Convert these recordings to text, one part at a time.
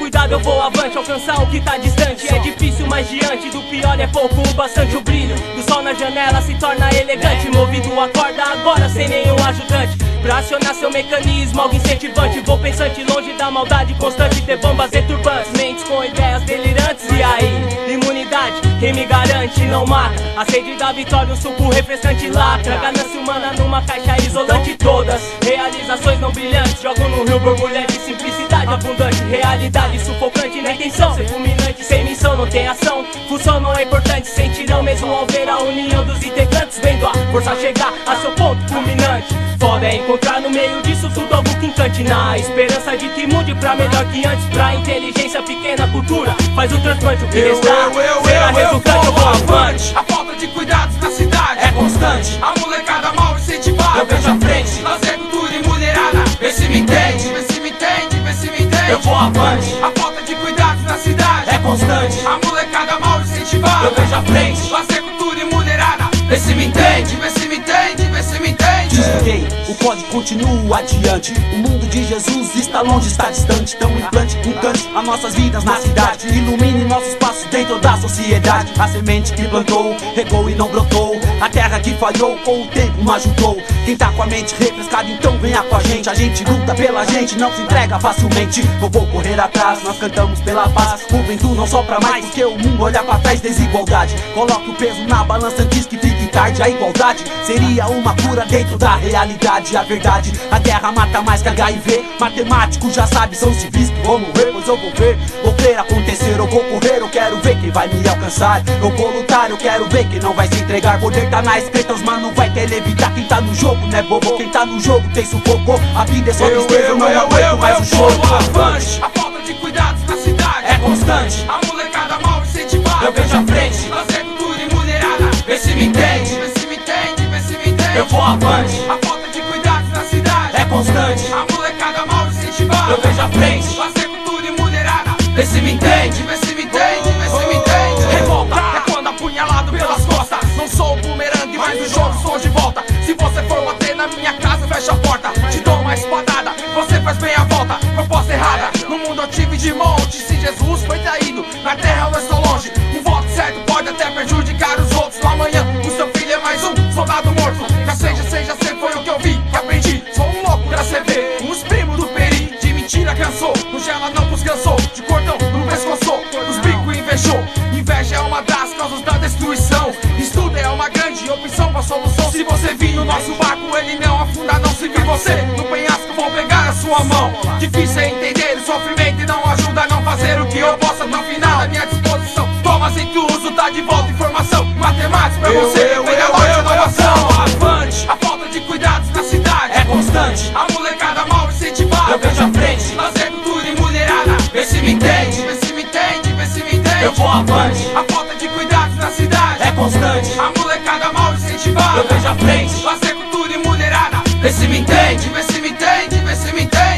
cuidado, eu vou avante, alcançar o que tá distante. É difícil, mas diante do pior é pouco o bastante. O brilho do sol na janela se torna elegante. Movido acorda agora sem nenhum ajudante. Pra acionar seu mecanismo, algo incentivante. Vou pensante, longe da maldade constante. Ter bombas e turbantes, mentes com ideias delirantes. E aí, imunidade, quem me garante não mata. A sede da vitória, um suco refrescante lacra. Ganância humana numa caixa isolante. Todas realizações não brilhantes jogam no rio borbulhante. Simplicidade abundante, realidade sufocante. Na intenção, ser fulminante, sem missão não tem ação. Função não é importante, sentirão mesmo ao ver a união dos integrantes. Vendo a força chegar a seu ponto culminante. Foda é encontrar no meio disso tudo algo que encante. Na esperança de que mude pra melhor que antes. Pra inteligência pequena, cultura faz o transplante. O que restar será resultante, eu vou avante. A falta de cuidados na cidade é constante. A molecada mal incentivada, eu vejo a frente. Lazer, cultura e mulherada, vê se me entende, vê se me entende, vê se me entende. Eu vou avante. A falta de cuidados na cidade é constante. A molecada mal incentivada, eu vejo a frente. Lazer, cultura e mulherada, vê se me entende, vê se me entende, vê se me entende. Desliguei, o código continua adiante. O mundo de Jesus está longe, está distante. Então implante, encante as nossas vidas na cidade. Ilumine nossos passos dentro da sociedade. A semente que plantou, regou e não brotou. A terra que falhou, com o tempo não ajudou. Quem tá com a mente refrescada, então venha com a gente. A gente luta pela gente, não se entrega facilmente. Eu vou correr atrás, nós cantamos pela paz. O vento não sopra mais, porque o mundo olha pra trás. Desigualdade, coloque o peso na balança antes que fique tarde. A igualdade seria uma cura dentro da realidade. A verdade, a guerra mata mais que HIV. Matemático já sabe, são civis que vão morrer. Pois eu vou ver, vou crer acontecer. Eu vou correr, eu quero ver quem vai me alcançar. Eu vou lutar, eu quero ver quem não vai se entregar. Poder tá na espreita, os mano vai televitar. Quem tá no jogo não é bobo, quem tá no jogo tem sufoco. A vida é só tristeza, eu não aguento mais o choro. Avante. A falta de cuidados na cidade é constante. A molecada mal incentivada, eu vejo a frente. Lazer, cultura e mulherada, vê se me entende, vê se me entende, vê se me entende. Eu vou avante. A falta de cuidados na cidade é constante. A molecada mal incentivada, eu vejo a frente. Lazer, cultura e mulherada, vê se me entende, vê se me entende, vê se me entende. Revolta é quando apunhalado pelas costas. Não sou o bumerangue, mas o jogo sou de volta. Se você for bater na minha casa, fecha a porta. Te dou uma espadada, você faz bem a volta. Proposta errada, no mundo eu tive de monte. Se Jesus foi traído, na terra eu estou longe. Um voto certo pode até prejudicar os outros. No amanhã, o seu filho é mais um soldado morto. Já seja sempre foi o que eu vi, que aprendi. Sou um louco pra cê ver, uns primos do peri. De mentira cansou, no gela não pus cansou. De cordão no pescoço, nos bicos invejou. Inveja é uma das causas da destruição. Estudo é uma grande opção pra solução. Se você vir no nosso barco, ele não afunda não. Se vir você no penhasco, vou pegar a sua mão. Difícil é entender o sofrimento e não ajuda a não fazer o que eu posso até o final. À minha disposição, toma sem que o uso, tá de volta informação. Matemática pra você, vem a loja inovação. Avante, a falta de cuidados na cidade é constante. A molecada mal incentivada, eu vejo a frente. Lazer, cultura e mulherada, vê se me entende, vê se me entende, vê se me entende. Eu vou avante. A falta de cuidados na cidade é constante. A molecada mal incentivada, eu vejo a frente. Lazer, cultura e mulherada, vê se me entende, vê se me entende, vê se me entende.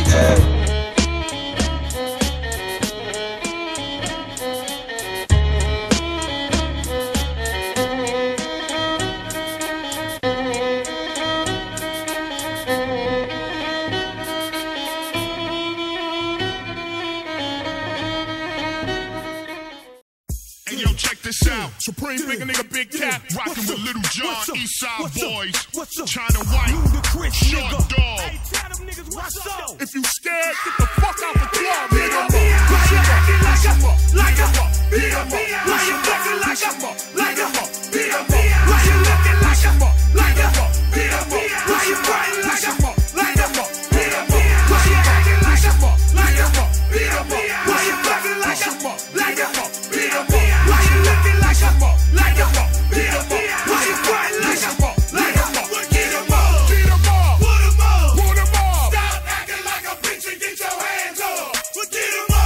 Yo, check this out. Supreme finger nigga, big cat, rockin' with Little John, Eastside Boys, China White, Short Dog. If you scared, get the fuck out the club, nigga. Push him up, beat him up, beat him up, push him up, push him up, beat him up, beat him up, push him up, push him up, beat him up, beat him up, push him up, push him up, beat him up, beat him up, push him up, push him up, beat him up, beat him up, push him up, push him up, beat him up, beat him up. Get 'em up!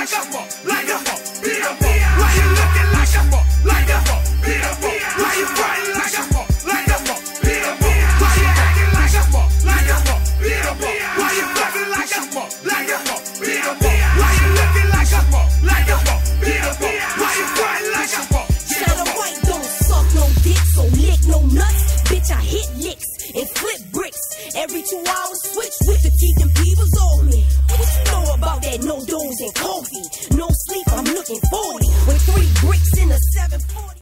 like a, like a, why you looking like a, like a, why you fighting like a, like a, why you acting like a, like a, why you fucking like a, like a, why you looking like a, like a, why you fighting like a. Shadow White don't suck no dick, so lick no nuts. Bitch, I hit licks and flip bricks. Every 2 hours, switch with the teeth and peevers on me. What you know about that no dose and coffee? No sleep, I'm looking 40 with 3 bricks in a 740.